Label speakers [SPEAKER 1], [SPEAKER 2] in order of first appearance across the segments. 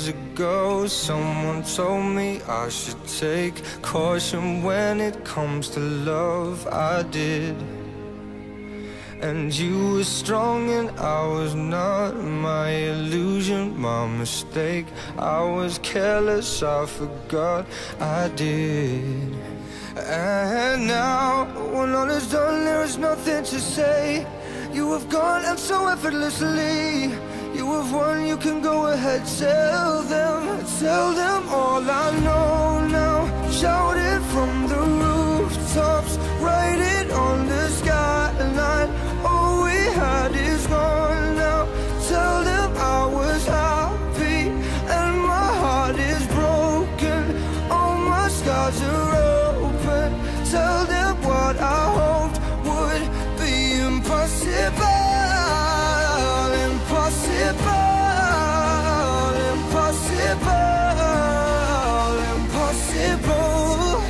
[SPEAKER 1] ago, someone told me I should take caution when it comes to love. I did. And you were strong and I was not. My illusion, my mistake. I was careless, I forgot I did. And now, when all is done, there is nothing to say. You have gone and so effortlessly. You have won, you can go ahead, tell them all I know now. Shout it from the rooftops, write it on the skyline. All we had is gone now. Tell them I was happy and my heart is broken. All my scars are open. Tell them what I hoped would be impossible. Impossible.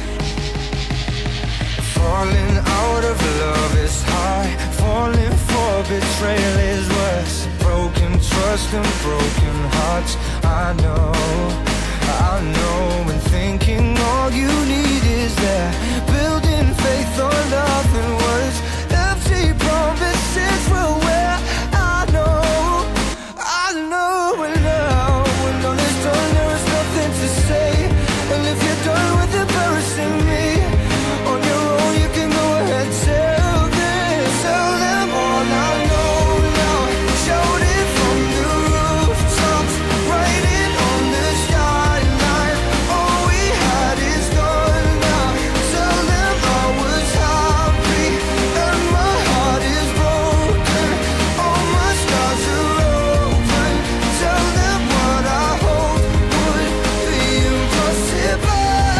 [SPEAKER 1] Falling out of love is high. Falling for betrayal is worse. Broken trust and broken hearts. I know. And thinking all you need is that. Building faith on nothing words. Empty promises will wear. I know. And now, when all is done, there is nothing to say. And if you're done with embarrassing me on your own, you can go ahead, tell them all I know now. Shout it from the rooftops, write it on the skyline. All we had is gone now. Tell them I was happy and my heart is broken. All my scars are open. Tell them what I hope would be impossible.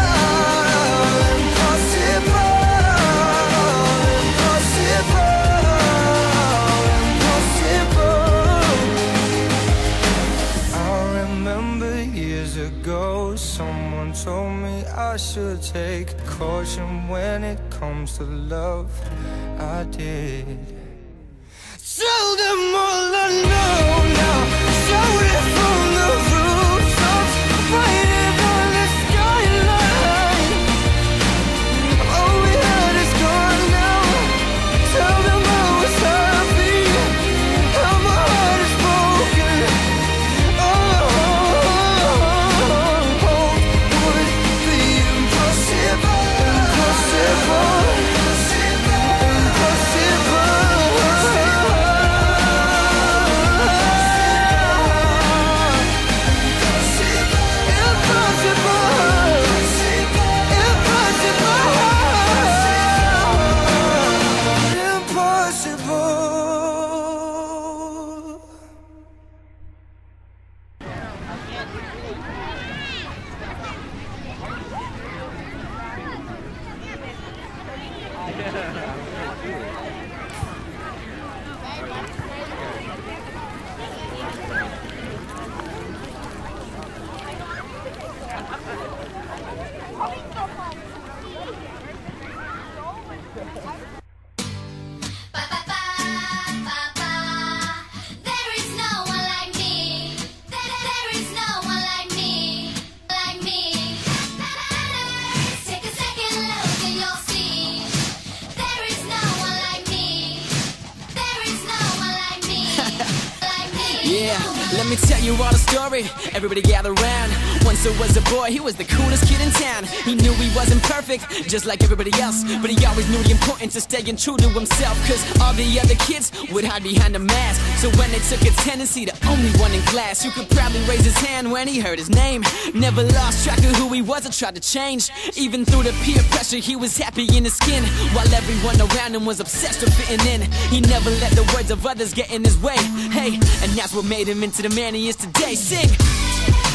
[SPEAKER 1] Someone told me I should take caution when it comes to love. I did. Tell them all I know now. Shout it from the rooftops, write it on the skyline. All we had is gone now. Tell them I was happy and my heart is broken.
[SPEAKER 2] Let me tell you all the story, everybody gather round. Once there was a boy, he was the coolest kid in town. He knew he wasn't perfect, just like everybody else, but he always knew the importance of staying true to himself. Cause all the other kids would hide behind a mask. So when they took attendance, he the only one in class who could proudly raise his hand when he heard his name. Never lost track of who he was or tried to change. Even through the peer pressure, he was happy in his skin. While everyone around him was obsessed with fitting in, he never let the words of others get in his way. Hey, and that's what made him into the man he is today. Sing!